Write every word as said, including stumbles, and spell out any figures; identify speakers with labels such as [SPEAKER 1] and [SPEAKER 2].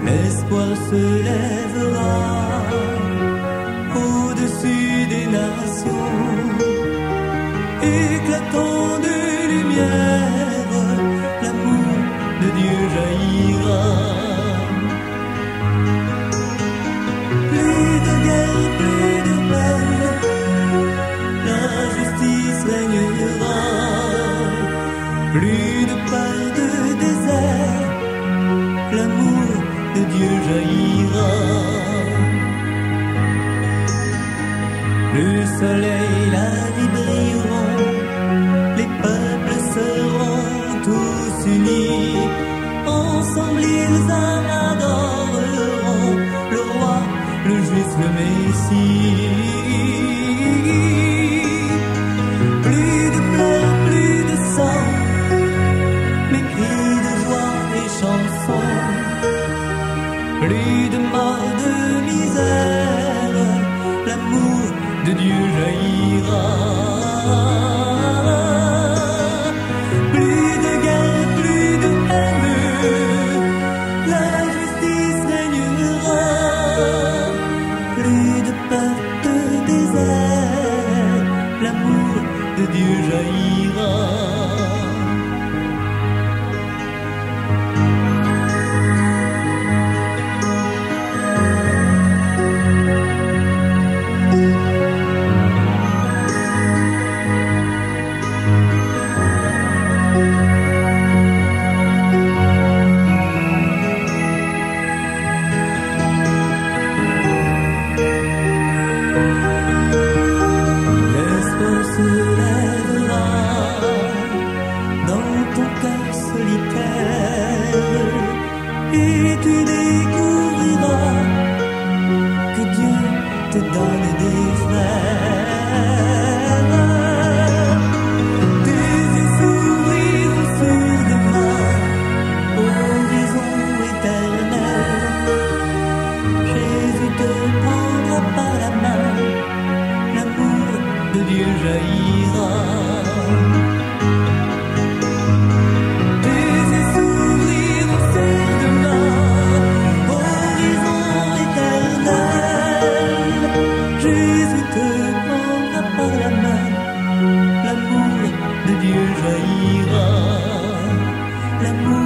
[SPEAKER 1] l'espoir se lèvera au-dessus des nations, éclatant de lumière, l'amour de Dieu jaillira. Plus de guerre, plus de peine, la justice régnera. Plus de peur de désert, l'amour de Dieu jaillira. Le soleil, la vie brilleront, les peuples seront tous unis. Ensemble ils adoreront le roi, le juste, le Messie. Plus de pleurs, plus de sang, mais cris de joie et chansons. Plus de mort, de misère, l'amour de Dieu jaillira. Plus de guerre, plus de haine, la justice régnera. Plus de peur, de désert, l'amour de Dieu jaillira. Se lèvera dans ton cœur solitaire et tu découvriras que Dieu te donne des frères. Tes yeux s'ouvriront sur demain, horizon éternel. Jésus te prendra par la main, l'amour de Dieu jaillira. Tes yeux s'ouvriront sur demain, horizon éternel. Jésus te prendra par la main, l'amour de Dieu jaillira. L'amour